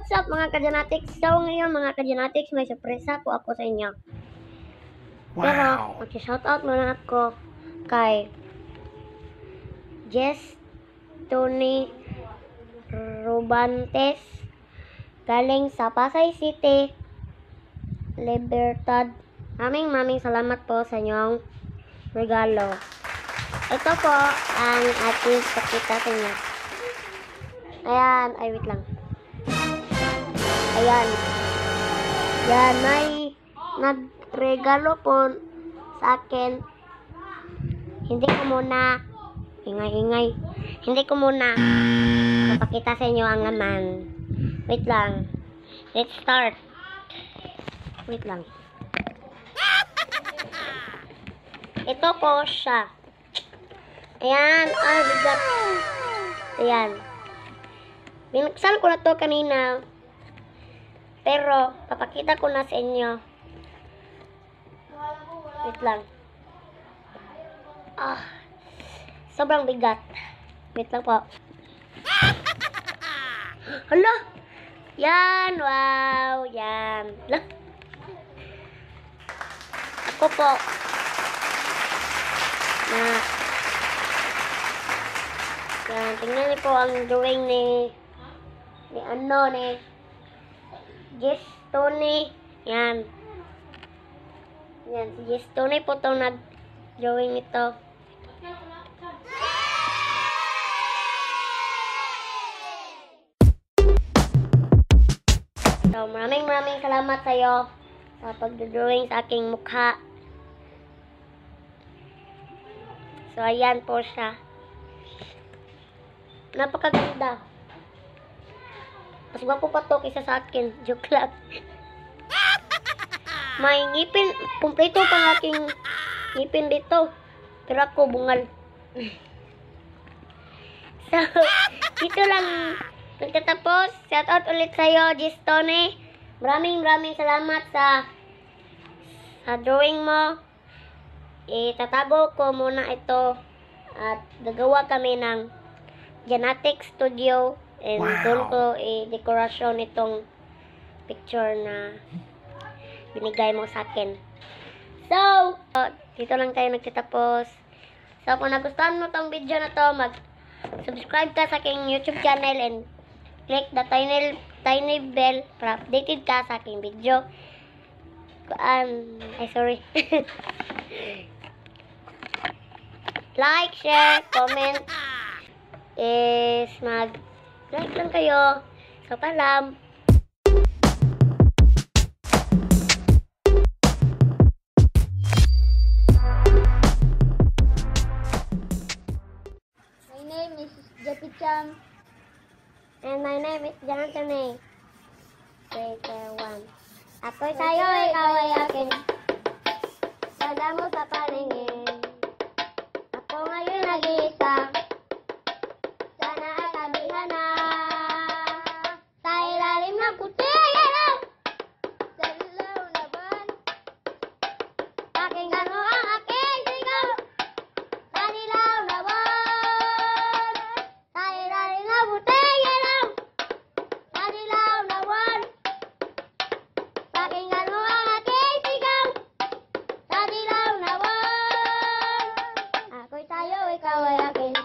What's up mga ka-Janatics? So ngayon mga ka-Janatics, may sorpresa po ako sa inyo. Pero, mag-shoutout muna ako kay Jess Tony Rubantes galing sa Pasay City, Libertad. Maraming salamat po sa inyong regalo. Ito po ang ating pakita sa inyo. Ayan, ay wait lang. Ayan. Yan, may nagregalo po sa akin. Hindi ko muna ingay. Hindi ko muna mapakita sa inyo ang laman. Wait lang. Let's start. Wait lang. Ito po siya. Ayan. Ay, bigat. Ayan. Binuksan ko na to kanina. Pero, papakita ko na sa inyo. Wait lang. Sobrang bigat. Wait lang po. Hala! Yan! Wow! Yan. Ako po. Yan. Tingnan niyo po ang drawing ni Jess Tony. Yan. Yan. Si Jess Tony po itong nag-drawing ito. So, maraming salamat sa iyo sa pag-drawing sa aking mukha. So, ayan po siya. Napakaganda. Mas gwapo pa to kaysa sa akin. Joke lang. May ngipin. Kumpleto pa ang aking ngipin dito. Pero ako bungal. So, dito lang nagtatapos. Shout out ulit sa'yo, Jess Tony. Maraming salamat sa drawing mo. Itatago ko muna ito. At gagawa kami ng Janatic Studio. And doon ko dekorasyon itong picture na binigay mo sa akin. So, dito lang tayo nagtatapos. So, kung nagustuhan mo tong video na to, mag-subscribe ka sa aking YouTube channel and click the tiny bell para updated ka sa aking video. Sorry. Like, share, comment. Mag-like lang kayo. So, paalam. My name is Jeffy Chan. And my name is Jonathan. Wait, one. Ako'y tayo, ikaw ay akin. Sada mo sa paningin. Ako ngayon nag-iisa. Sana ay sabihan na. Sa ilalim ng puti, gano'n. Sa ilaw na ban. Pakinggan mo ang aking sigaw. Sa ilaw na ban. Sa ilalim ng puti, gano'n. Sa ilaw na ban. Pakinggan mo ang aking sigaw. Sa ilaw na ban. Ako'y tayo, ikaw ay akin.